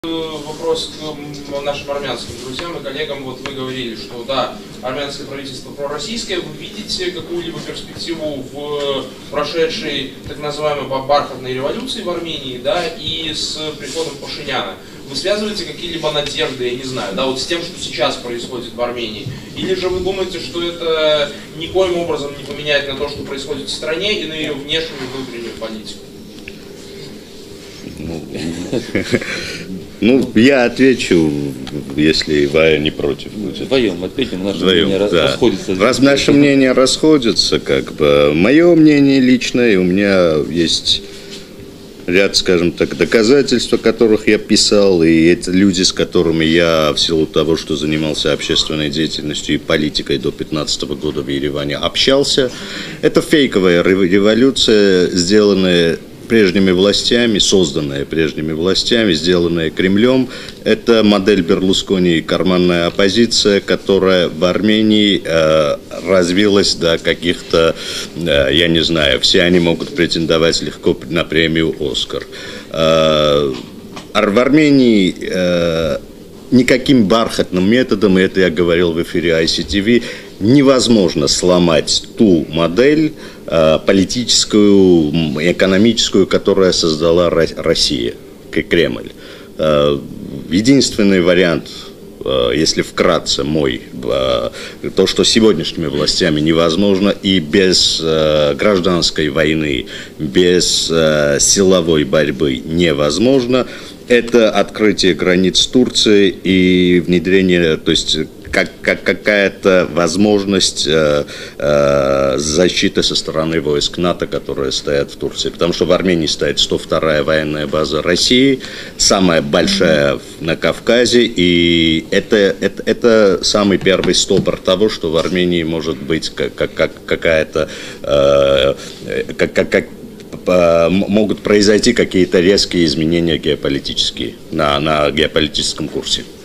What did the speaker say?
Вопрос к нашим армянским друзьям и коллегам. Вот вы говорили, что да, армянское правительство пророссийское. Вы видите какую-либо перспективу в прошедшей так называемой бархатной революции в Армении, да, и с приходом Пашиняна? Вы связываете какие-либо надежды, я не знаю, да, вот с тем, что сейчас происходит в Армении? Или же вы думаете, что это никоим образом не поменяет на то, что происходит в стране, и на ее внешнюю и внутреннюю политику? Ну, я отвечу, если Вая не против будет. Вдвоем ответим, наше мнение расходится. Раз наши мнения расходятся, как бы, мое мнение личное, у меня есть ряд, скажем так, доказательств, о которых я писал, и это люди, с которыми я, в силу того, что занимался общественной деятельностью и политикой до 2015 года в Ереване, общался. Это фейковая революция, сделанная прежними властями, созданная прежними властями, сделанная Кремлем. Это модель Берлускони и карманная оппозиция, которая в Армении развилась до каких-то, я не знаю, все они могут претендовать легко на премию «Оскар». В Армении никаким бархатным методом, и это я говорил в эфире ICTV, невозможно сломать ту модель политическую, экономическую, то создала Россия, Кремль. Единственный вариант, если вкратце мой, то, что сегодняшними властями невозможно, и без гражданской войны, без силовой борьбы невозможно, это открытие границ Турции и внедрение, то есть какая-то возможность защиты со стороны войск НАТО, которые стоят в Турции. Потому что в Армении стоит 102-я военная база России, самая большая на Кавказе, и это самый первый стопор того, что в Армении может быть какая-то могут произойти какие-то резкие изменения геополитические на геополитическом курсе.